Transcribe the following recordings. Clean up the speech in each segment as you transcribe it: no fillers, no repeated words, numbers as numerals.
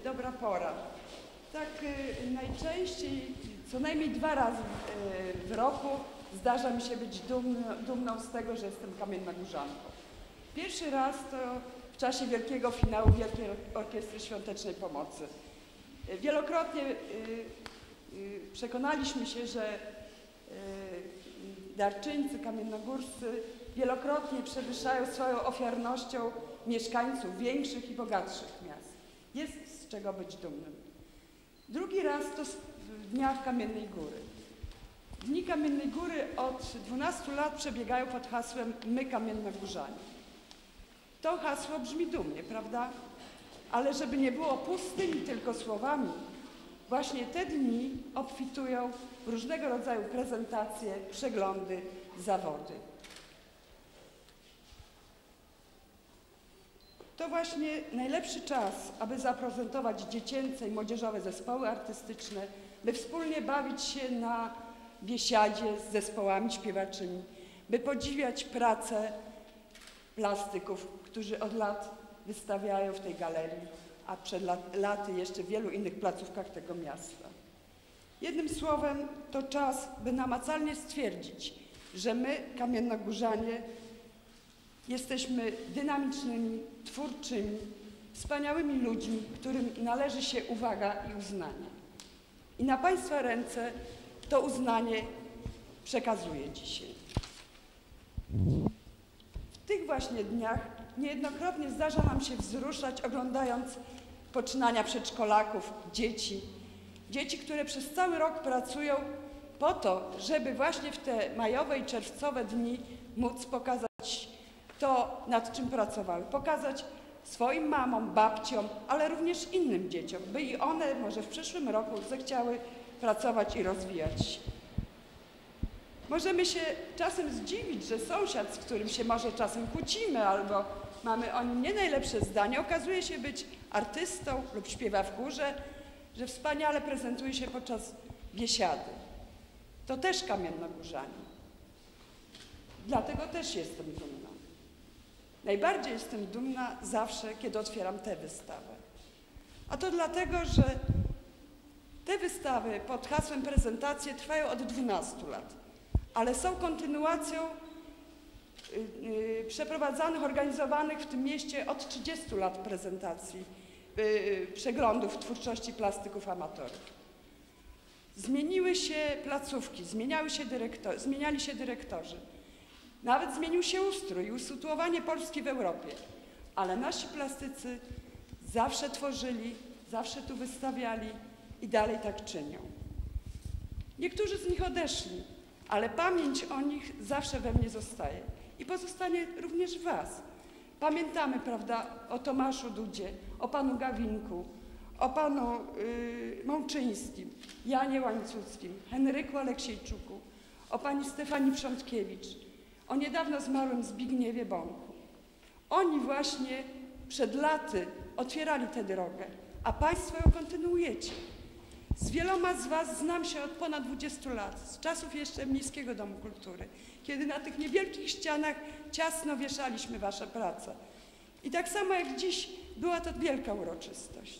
dobra pora. Tak najczęściej, co najmniej 2 razy w roku zdarza mi się być dumną z tego, że jestem kamiennogórzanką. Pierwszy raz to w czasie wielkiego finału Wielkiej Orkiestry Świątecznej Pomocy. Wielokrotnie przekonaliśmy się, że darczyńcy kamiennogórscy wielokrotnie przewyższają swoją ofiarnością mieszkańców większych i bogatszych miast. Jest z czego być dumnym. Drugi raz to w Dniach Kamiennej Góry. Dni Kamiennej Góry od 12 lat przebiegają pod hasłem My Kamiennogórzanie. To hasło brzmi dumnie, prawda? Ale żeby nie było pustymi tylko słowami, właśnie te dni obfitują w różnego rodzaju prezentacje, przeglądy, zawody. To właśnie najlepszy czas, aby zaprezentować dziecięce i młodzieżowe zespoły artystyczne, by wspólnie bawić się na biesiadzie z zespołami śpiewaczymi, by podziwiać pracę plastyków, którzy od lat wystawiają w tej galerii, a przed laty jeszcze w wielu innych placówkach tego miasta. Jednym słowem, to czas, by namacalnie stwierdzić, że my, kamiennogórzanie, jesteśmy dynamicznymi, twórczymi, wspaniałymi ludźmi, którym należy się uwaga i uznanie. I na Państwa ręce to uznanie przekazuję dzisiaj. W tych właśnie dniach niejednokrotnie zdarza nam się wzruszać, oglądając poczynania przedszkolaków, dzieci, które przez cały rok pracują po to, żeby właśnie w te majowe i czerwcowe dni móc pokazać to, nad czym pracowały, pokazać swoim mamom, babciom, ale również innym dzieciom, by i one może w przyszłym roku zechciały pracować i rozwijać się. Możemy się czasem zdziwić, że sąsiad, z którym się może czasem kłócimy albo mamy o nim nie najlepsze zdanie, okazuje się być artystą lub śpiewa w chórze, że wspaniale prezentuje się podczas biesiady. To też kamiennogórzanie. Dlatego też jestem dumna. Najbardziej jestem dumna zawsze, kiedy otwieram tę wystawę. A to dlatego, że te wystawy pod hasłem prezentacje trwają od 12 lat, ale są kontynuacją przeprowadzanych, organizowanych w tym mieście od 30 lat prezentacji, przeglądów twórczości plastyków amatorów. Zmieniły się placówki, zmieniali się dyrektorzy. Nawet zmienił się ustrój i usytuowanie Polski w Europie, ale nasi plastycy zawsze tworzyli, zawsze tu wystawiali i dalej tak czynią. Niektórzy z nich odeszli, ale pamięć o nich zawsze we mnie zostaje i pozostanie również w Was. Pamiętamy, prawda, o Tomaszu Dudzie, o panu Gawinku, o panu Mączyńskim, Janie Łańcuckim, Henryku Aleksiejczuku, o pani Stefanii Przątkiewicz, o niedawno zmarłym Zbigniewie Bąku. Oni właśnie przed laty otwierali tę drogę, a Państwo ją kontynuujecie. Z wieloma z Was znam się od ponad 20 lat, z czasów jeszcze Miejskiego Domu Kultury, kiedy na tych niewielkich ścianach ciasno wieszaliśmy Wasze prace. I tak samo jak dziś była to wielka uroczystość.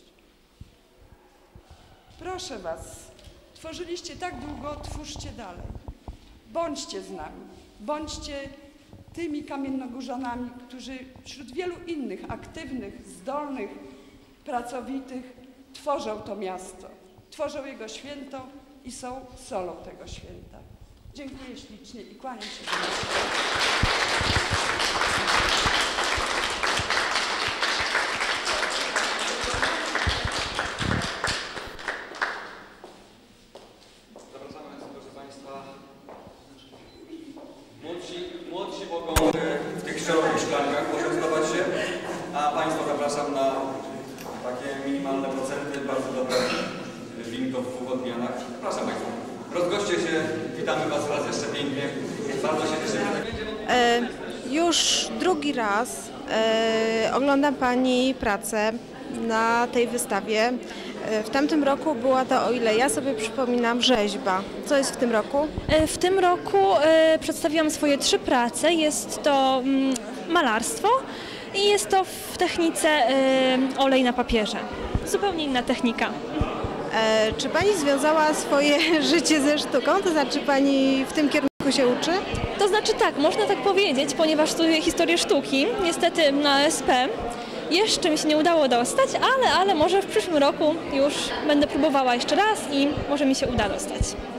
Proszę Was, tworzyliście tak długo, twórzcie dalej. Bądźcie z nami, bądźcie tymi kamiennogórzanami, którzy wśród wielu innych aktywnych, zdolnych, pracowitych tworzą to miasto, tworzą jego święto i są solą tego święta. Dziękuję ślicznie i kłaniam się do Zapraszamy, proszę Państwa. Młodsi mogą w tych szerokich szklankach poczęstować się, a Państwa zapraszam na takie minimalne procenty, bardzo dobre winko w 2 odmianach. Zapraszam Państwa. Rozgoście się, witamy Was raz jeszcze pięknie. Bardzo się cieszymy. Już drugi raz oglądam Pani pracę na tej wystawie. W tamtym roku była to, o ile ja sobie przypominam, rzeźba. Co jest w tym roku? W tym roku przedstawiłam swoje 3 prace. Jest to malarstwo i jest to w technice olej na papierze. zupełnie inna technika. Czy Pani związała swoje życie ze sztuką? To znaczy Pani w tym kierunku się uczy? To znaczy tak, można tak powiedzieć, ponieważ studiuję historię sztuki, niestety na SP. Jeszcze mi się nie udało dostać, ale może w przyszłym roku już będę próbowała jeszcze raz i może mi się uda dostać.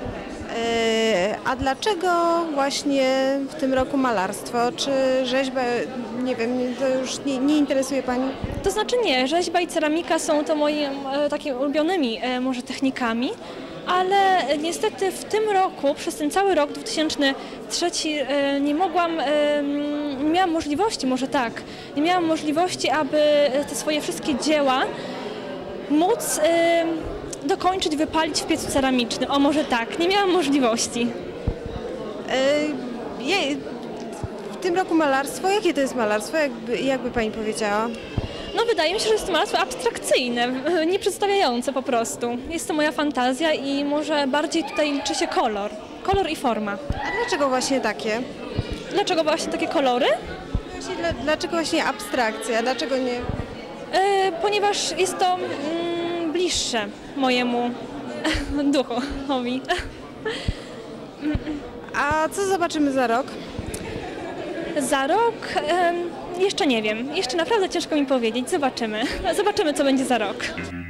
A dlaczego właśnie w tym roku malarstwo? Czy rzeźba, nie wiem, to już nie interesuje Pani? To znaczy nie, rzeźba i ceramika są to moimi takimi ulubionymi może technikami, ale niestety w tym roku, przez ten cały rok 2003 nie miałam możliwości, może tak, nie miałam możliwości, aby te swoje wszystkie dzieła móc dokończyć, wypalić w piecu ceramicznym. O, może tak, nie miałam możliwości. W tym roku malarstwo, jakie to jest malarstwo, jakby Pani powiedziała? No wydaje mi się, że jest to malarstwo abstrakcyjne, nieprzedstawiające po prostu. Jest to moja fantazja i może bardziej tutaj liczy się kolor i forma. A dlaczego właśnie takie? Dlaczego właśnie takie kolory? Dlaczego właśnie abstrakcja, dlaczego nie? Ponieważ jest to bliższe mojemu duchowi. A co zobaczymy za rok? Za rok jeszcze nie wiem. Jeszcze naprawdę ciężko mi powiedzieć. Zobaczymy. Zobaczymy, co będzie za rok.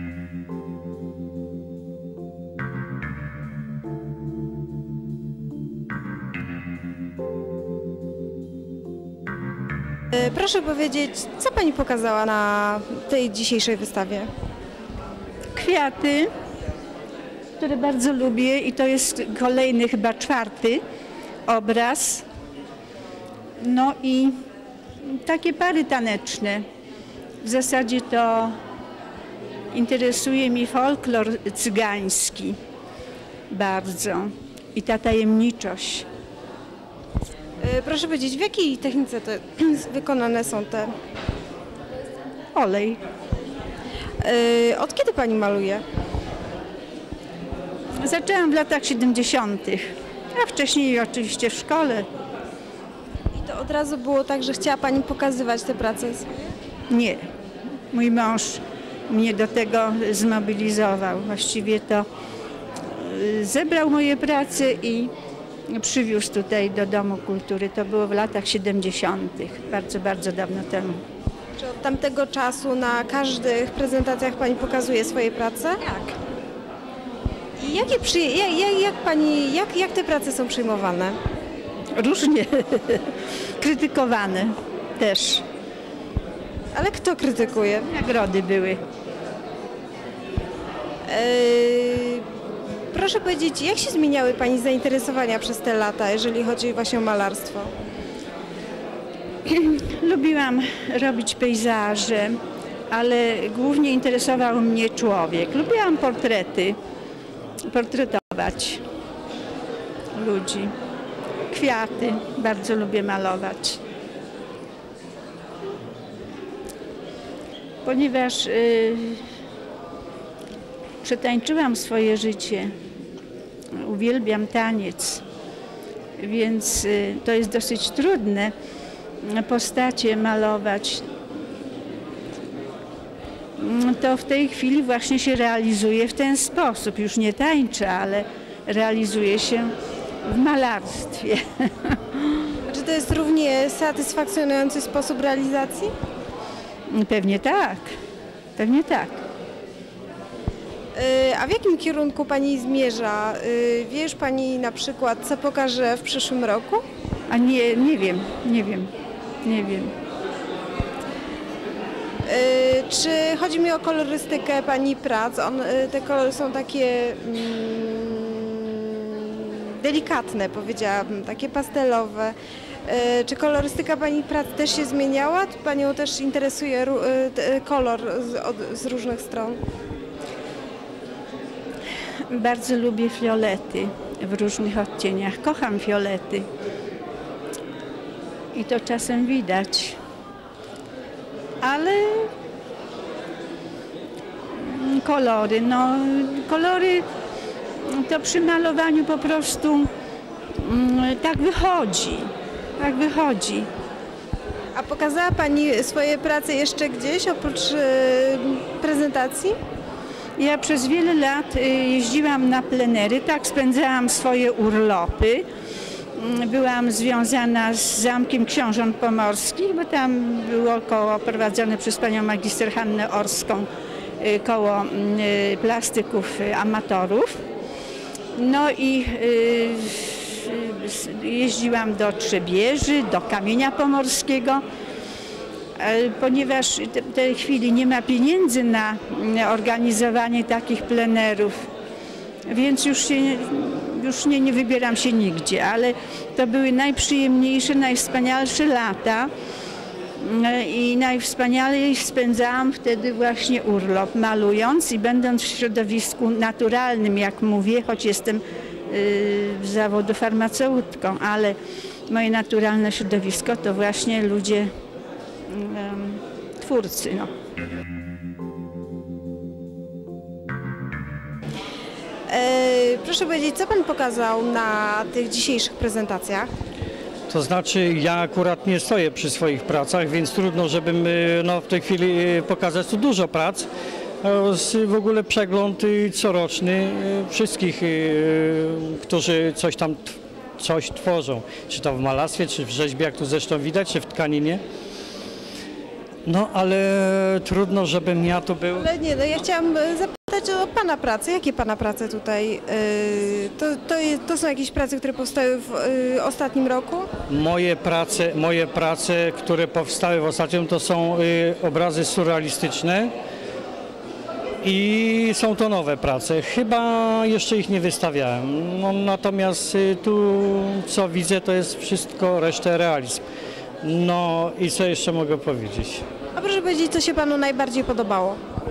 Proszę powiedzieć, co Pani pokazała na tej dzisiejszej wystawie? Kwiaty, które bardzo lubię i to jest kolejny, chyba 4. obraz. No i takie pary taneczne. W zasadzie to interesuje mnie folklor cygański bardzo i ta tajemniczość. Proszę powiedzieć, w jakiej technice te wykonane są te? Olej. Od kiedy Pani maluje? Zaczęłam w latach 70., a wcześniej oczywiście w szkole. I to od razu było tak, że chciała Pani pokazywać te prace swoje? Nie. Mój mąż mnie do tego zmobilizował. Właściwie to zebrał moje prace i przywiózł tutaj do Domu Kultury. To było w latach 70., bardzo, bardzo dawno temu. Czy od tamtego czasu na każdych prezentacjach Pani pokazuje swoje prace? Tak. I jak te prace są przyjmowane? Różnie. Krytykowane też. Ale kto krytykuje? Nagrody były. Proszę powiedzieć, jak się zmieniały Pani zainteresowania przez te lata, jeżeli chodzi właśnie o malarstwo? Lubiłam robić pejzaże, ale głównie interesował mnie człowiek. Lubiłam portretować ludzi. Kwiaty, bardzo lubię malować. Ponieważ przetańczyłam swoje życie, uwielbiam taniec, więc to jest dosyć trudne postacie malować. To w tej chwili właśnie się realizuje w ten sposób. Już nie tańczę, ale realizuje się w malarstwie. Czy to jest równie satysfakcjonujący sposób realizacji? Pewnie tak, pewnie tak. A w jakim kierunku Pani zmierza? Wie już Pani na przykład, co pokaże w przyszłym roku? A nie wiem. Czy chodzi mi o kolorystykę Pani prac? Te kolory są takie delikatne, powiedziałabym, takie pastelowe. Czy kolorystyka Pani prac też się zmieniała? Panią też interesuje kolor z różnych stron? Bardzo lubię fiolety w różnych odcieniach. Kocham fiolety. I to czasem widać. Ale kolory to przy malowaniu po prostu tak wychodzi. A pokazała Pani swoje prace jeszcze gdzieś oprócz prezentacji? Ja przez wiele lat jeździłam na plenery, tak spędzałam swoje urlopy. Byłam związana z Zamkiem Książąt Pomorskich, bo tam było koło prowadzone przez panią magister Hannę Orską, koło plastyków amatorów. No i jeździłam do Trzebieży, do Kamienia Pomorskiego. Ponieważ w tej chwili nie ma pieniędzy na organizowanie takich plenerów, więc już nie wybieram się nigdzie, ale to były najprzyjemniejsze, najwspanialsze lata i najwspanialej spędzałam wtedy właśnie urlop, malując i będąc w środowisku naturalnym, jak mówię, choć jestem z zawodu farmaceutką, ale moje naturalne środowisko to właśnie ludzie twórcy. No. Proszę powiedzieć, co Pan pokazał na tych dzisiejszych prezentacjach? To znaczy, ja akurat nie stoję przy swoich pracach, więc trudno, żebym w tej chwili pokazać tu dużo prac. W ogóle przegląd coroczny wszystkich, którzy coś tworzą, czy to w malarstwie, czy w rzeźbie, jak tu zresztą widać, czy w tkaninie. No ale trudno, żebym ja tu był. Ale nie, no ja chciałam zapytać o Pana pracę. Jakie Pana prace tutaj? To są jakieś prace, które powstały w ostatnim roku? Moje prace, które powstały w ostatnim, to są obrazy surrealistyczne i są to nowe prace. Chyba jeszcze ich nie wystawiałem. No, natomiast tu co widzę, to jest wszystko resztę realizm. No i co jeszcze mogę powiedzieć? A proszę powiedzieć, co się Panu najbardziej podobało?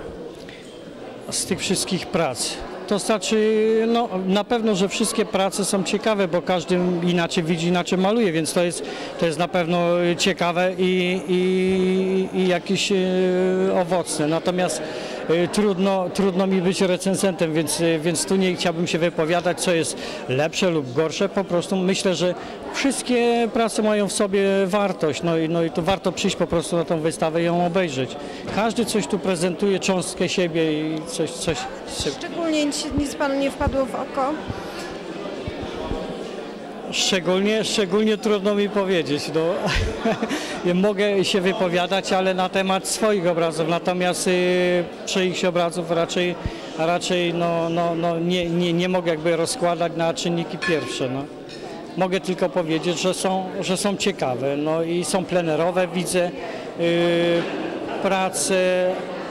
Z tych wszystkich prac. To znaczy, no na pewno, że wszystkie prace są ciekawe, bo każdy inaczej widzi, inaczej maluje, więc to jest na pewno ciekawe i jakieś owocne. Natomiast trudno mi być recenzentem, więc tu nie chciałbym się wypowiadać, co jest lepsze lub gorsze. Po prostu myślę, że wszystkie prace mają w sobie wartość, no i to warto przyjść po prostu na tą wystawę i ją obejrzeć. Każdy coś tu prezentuje, cząstkę siebie i coś. Szczególnie nic Panu nie wpadło w oko? Szczególnie trudno mi powiedzieć. No. Mogę się wypowiadać, ale na temat swoich obrazów, natomiast czyichś obrazów raczej nie mogę jakby rozkładać na czynniki pierwsze. No. Mogę tylko powiedzieć, że są ciekawe, no i są plenerowe, widzę prace.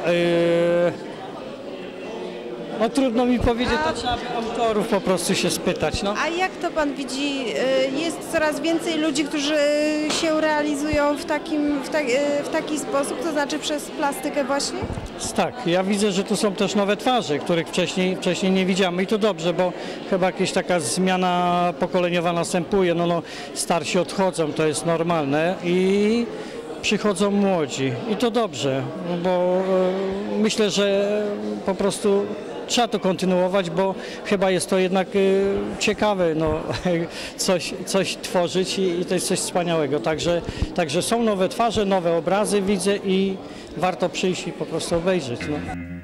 No trudno mi powiedzieć, to trzeba by autorów po prostu się spytać. No. A jak to Pan widzi? Jest coraz więcej ludzi, którzy się realizują w taki sposób, to znaczy przez plastykę właśnie? Tak, ja widzę, że tu są też nowe twarze, których wcześniej nie widziałem i to dobrze, bo chyba jakaś taka zmiana pokoleniowa następuje. No, starsi odchodzą, to jest normalne i przychodzą młodzi i to dobrze, bo myślę, że po prostu trzeba to kontynuować, bo chyba jest to jednak ciekawe, no, coś tworzyć i to jest coś wspaniałego. Także są nowe twarze, nowe obrazy widzę i warto przyjść i po prostu obejrzeć. No.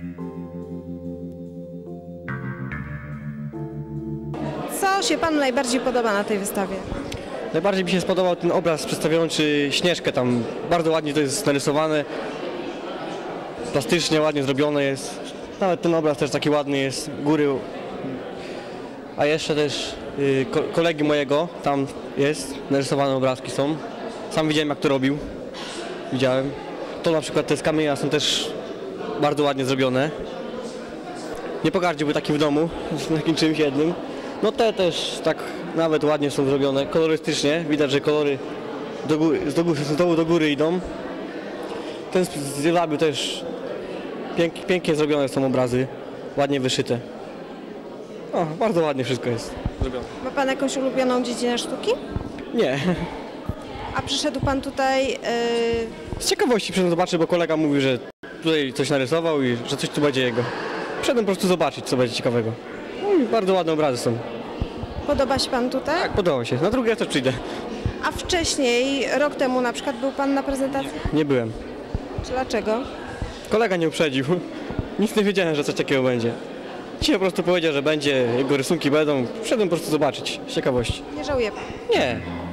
Co się Panu najbardziej podoba na tej wystawie? Najbardziej mi się spodobał ten obraz przedstawiający Śnieżkę, tam bardzo ładnie to jest narysowane, plastycznie, ładnie zrobione jest. Nawet ten obraz też taki ładny jest, góry. A jeszcze też kolegi mojego, tam jest, narysowane obrazki są. Sam widziałem, jak to robił, widziałem. To na przykład te z kamienia są też bardzo ładnie zrobione. Nie pogardziłby takim w domu, z takim czymś jednym. No te też tak nawet ładnie są zrobione, kolorystycznie. Widać, że kolory z dołu do góry idą. Ten z Rylabiu też pięknie zrobione są obrazy, ładnie wyszyte. O, bardzo ładnie wszystko jest zrobione. Ma Pan jakąś ulubioną dziedzinę sztuki? Nie. A przyszedł Pan tutaj... Z ciekawości przyszedłem zobaczyć, bo kolega mówił, że tutaj coś narysował i że coś tu będzie jego. Przyszedłem po prostu zobaczyć, co będzie ciekawego. No i bardzo ładne obrazy są. Podoba się Pan tutaj? Tak, podoba się. Na drugi raz też przyjdę. A wcześniej, rok temu na przykład, był Pan na prezentacji? Nie byłem. Dlaczego? Kolega nie uprzedził. Nic nie wiedziałem, że coś takiego będzie. Dzisiaj po prostu powiedział, że będzie, jego rysunki będą. Przyszedłem po prostu zobaczyć, z ciekawości. Nie żałuje Pan? Nie,